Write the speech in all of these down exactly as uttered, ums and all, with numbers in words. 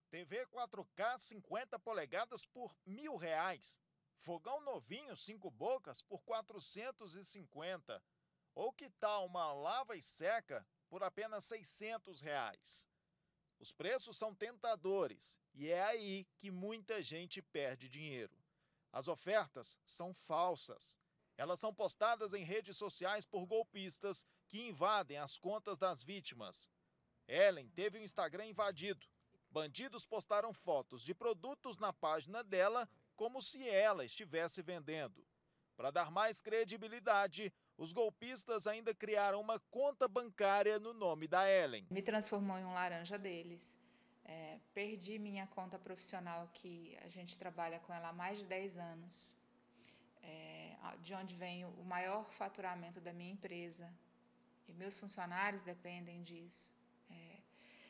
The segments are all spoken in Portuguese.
T V quatro K cinquenta polegadas por mil reais. Fogão novinho cinco bocas por quatrocentos e cinquenta. Ou que tal uma lava e seca por apenas seiscentos reais? Os preços são tentadores e é aí que muita gente perde dinheiro. As ofertas são falsas. Elas são postadas em redes sociais por golpistas que invadem as contas das vítimas. Ellen teve o Instagram invadido. Bandidos postaram fotos de produtos na página dela como se ela estivesse vendendo. Para dar mais credibilidade, os golpistas ainda criaram uma conta bancária no nome da Ellen. Me transformou em um laranja deles. É, perdi minha conta profissional, que a gente trabalha com ela há mais de dez anos, é, de onde vem o maior faturamento da minha empresa. E meus funcionários dependem disso. É,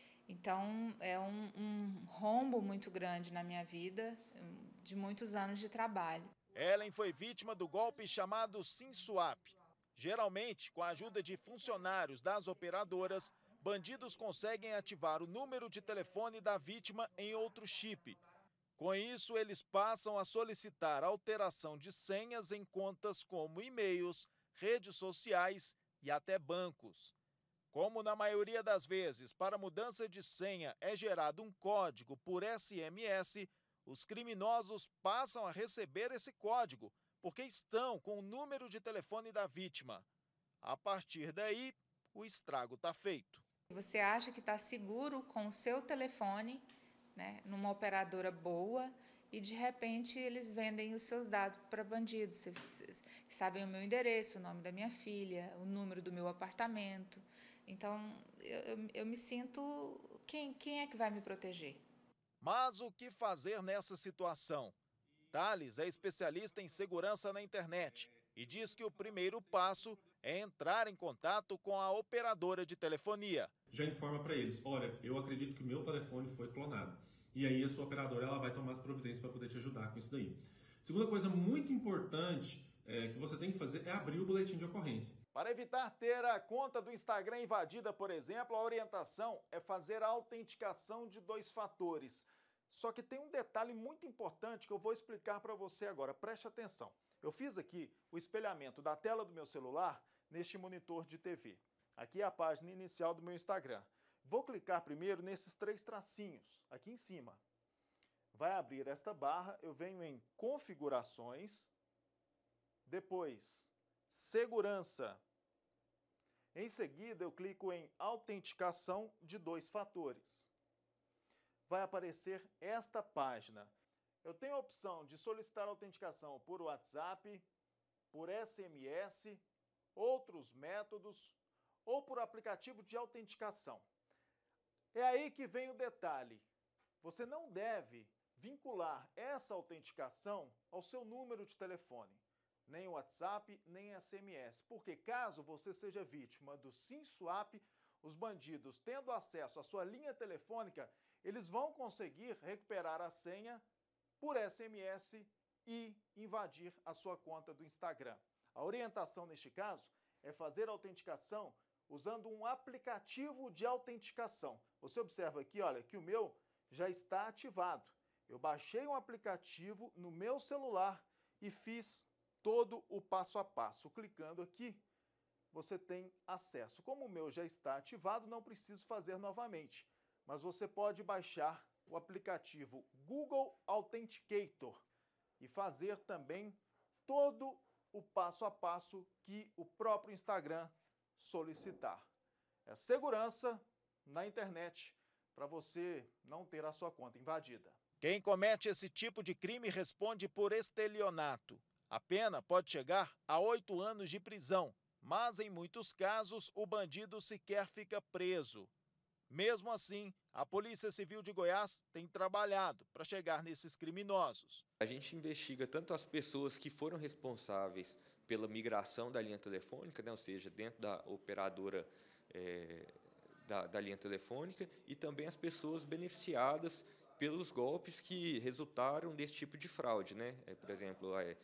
então, é um, um rombo muito grande na minha vida, de muitos anos de trabalho. Ellen foi vítima do golpe chamado SimSwap. Geralmente, com a ajuda de funcionários das operadoras, bandidos conseguem ativar o número de telefone da vítima em outro chip. Com isso, eles passam a solicitar alteração de senhas em contas como e-mails, redes sociais e até bancos. Como na maioria das vezes, para mudança de senha é gerado um código por S M S, os criminosos passam a receber esse código, porque estão com o número de telefone da vítima. A partir daí, o estrago está feito. Você acha que está seguro com o seu telefone, né, numa operadora boa, e de repente eles vendem os seus dados para bandidos. Eles sabem o meu endereço, o nome da minha filha, o número do meu apartamento. Então, eu, eu, eu me sinto... Quem, quem é que vai me proteger? Mas o que fazer nessa situação? Thales é especialista em segurança na internet e diz que o primeiro passo é entrar em contato com a operadora de telefonia. Já informa para eles, olha, eu acredito que o meu telefone foi clonado. E aí a sua operadora ela vai tomar as providências para poder te ajudar com isso daí. Segunda coisa muito importante é, que você tem que fazer é abrir o boletim de ocorrência. Para evitar ter a conta do Instagram invadida, por exemplo, a orientação é fazer a autenticação de dois fatores. Só que tem um detalhe muito importante que eu vou explicar para você agora. Preste atenção. Eu fiz aqui o espelhamento da tela do meu celular neste monitor de T V. Aqui é a página inicial do meu Instagram. Vou clicar primeiro nesses três tracinhos, aqui em cima. Vai abrir esta barra, eu venho em Configurações, depois Segurança. Em seguida, eu clico em Autenticação de dois fatores. Vai aparecer esta página. Eu tenho a opção de solicitar autenticação por WhatsApp, por S M S, outros métodos ou por aplicativo de autenticação. É aí que vem o detalhe. Você não deve vincular essa autenticação ao seu número de telefone, nem WhatsApp, nem S M S, porque caso você seja vítima do SimSwap, os bandidos, tendo acesso à sua linha telefônica, eles vão conseguir recuperar a senha por S M S e invadir a sua conta do Instagram. A orientação neste caso é fazer a autenticação usando um aplicativo de autenticação. Você observa aqui, olha, que o meu já está ativado. Eu baixei um aplicativo no meu celular e fiz todo o passo a passo. Clicando aqui, você tem acesso. Como o meu já está ativado, não preciso fazer novamente. Mas você pode baixar o aplicativo Google Authenticator e fazer também todo o passo a passo que o próprio Instagram solicitar. É segurança na internet para você não ter a sua conta invadida. Quem comete esse tipo de crime responde por estelionato. A pena pode chegar a oito anos de prisão, mas em muitos casos o bandido sequer fica preso. Mesmo assim, a Polícia Civil de Goiás tem trabalhado para chegar nesses criminosos. A gente investiga tanto as pessoas que foram responsáveis pela migração da linha telefônica, né, ou seja, dentro da operadora é, da, da linha telefônica, e também as pessoas beneficiadas pelos golpes que resultaram desse tipo de fraude, né? É, por exemplo, é,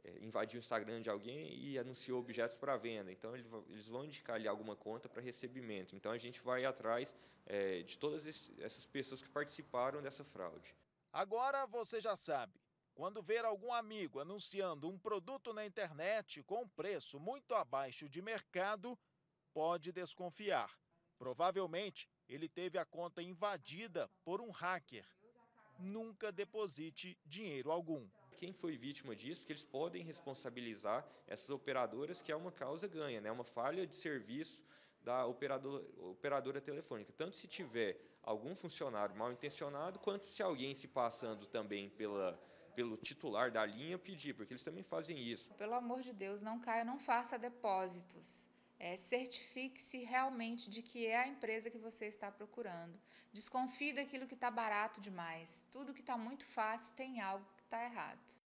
é, invadiu o Instagram de alguém e anunciou objetos para venda. Então, ele, eles vão indicar ali alguma conta para recebimento. Então, a gente vai atrás é, de todas essas pessoas que participaram dessa fraude. Agora você já sabe. Quando ver algum amigo anunciando um produto na internet com um preço muito abaixo de mercado, pode desconfiar. Provavelmente, ele teve a conta invadida por um hacker. Nunca deposite dinheiro algum. Quem foi vítima disso, que eles podem responsabilizar essas operadoras, que é uma causa ganha, né? Uma falha de serviço da operadora, operadora telefônica. Tanto se tiver algum funcionário mal intencionado, quanto se alguém se passando também pela... pelo titular da linha pedir, porque eles também fazem isso. Pelo amor de Deus, não caia, não faça depósitos. É, certifique-se realmente de que é a empresa que você está procurando. Desconfie daquilo que está barato demais. Tudo que está muito fácil tem algo que está errado.